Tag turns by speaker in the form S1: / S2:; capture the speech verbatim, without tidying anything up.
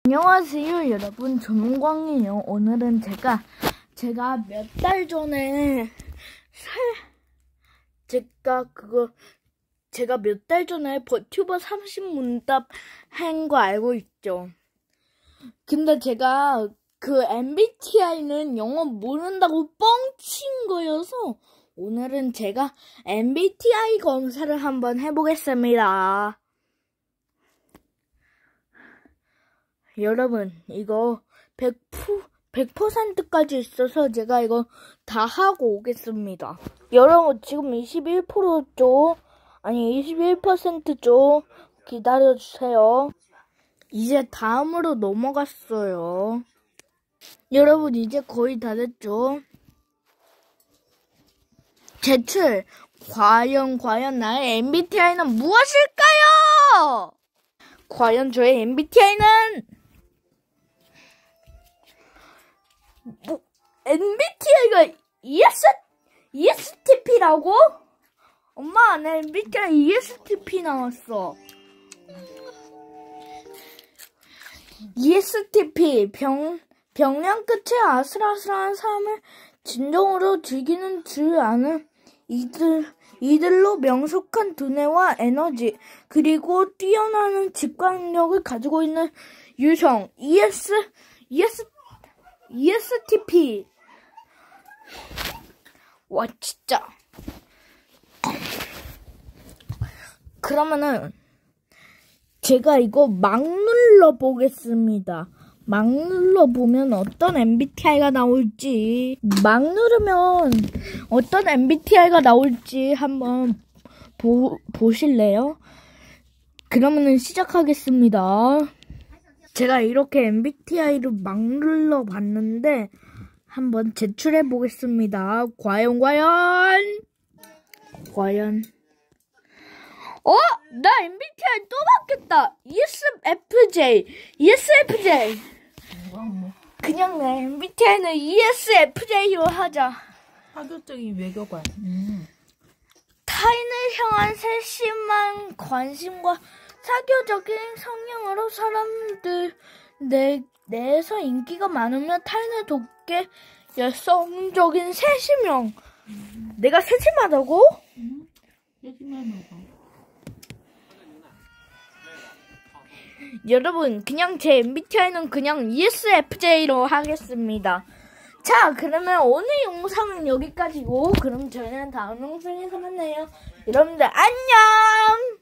S1: 안녕하세요 여러분, 조문광이에요. 오늘은 제가 제가 몇 달 전에 살 제가 그거 제가 몇 달 전에 버튜버 삼십 문답 한 거 알고 있죠? 근데 제가 그 엠비티아이는 영어 모른다고 뻥친 거여서 오늘은 제가 엠비티아이 검사를 한번 해보겠습니다. 여러분, 이거 백 퍼센트까지 있어서 제가 이거 다 하고 오겠습니다. 여러분, 지금 이십일 퍼센트죠? 아니, 이십일 퍼센트죠? 기다려주세요. 이제 다음으로 넘어갔어요. 여러분, 이제 거의 다 됐죠? 제출! 과연, 과연 나의 엠비티아이는 무엇일까요? 과연 저의 엠비티아이는 뭐, 엠비티아이가 이에스, 이에스티피라고? 엄마, 내 엠비티아이 이에스티피 나왔어. 이에스티피, 병, 병량 끝에 아슬아슬한 삶을 진정으로 즐기는 줄 아는 이들, 이들로 명석한 두뇌와 에너지, 그리고 뛰어나는 직관력을 가지고 있는 유형, 이에스, 이에스, 이에스티피. 와, 진짜. 그러면은, 제가 이거 막 눌러보겠습니다. 막 눌러보면 어떤 엠비티아이가 나올지, 막 누르면 어떤 엠비티아이가 나올지 한번 보, 보실래요? 그러면은 시작하겠습니다. 제가 이렇게 엠비티아이를 막 눌러봤는데 한번 제출해보겠습니다. 과연 과연 과연 어? 나 엠비티아이 또 바뀌었다. 이에스에프제이 이에스에프제이 그냥 내 엠비티아이는 이에스에프제이로 하자.
S2: 파격적인 외교관. 음.
S1: 타인을 향한 세심한 관심과 사교적인 성향으로 사람들 내, 내에서 인기가 많으며 타인을 돕게 여성적인 세심형. 음. 내가 세심하다고?
S2: 음. 세심하다고.
S1: 여러분, 그냥 제 엠비티아이는 그냥 이에스에프제이로 하겠습니다. 자, 그러면 오늘 영상은 여기까지고, 그럼 저희는 다음 영상에서 만나요. 여러분들 안녕!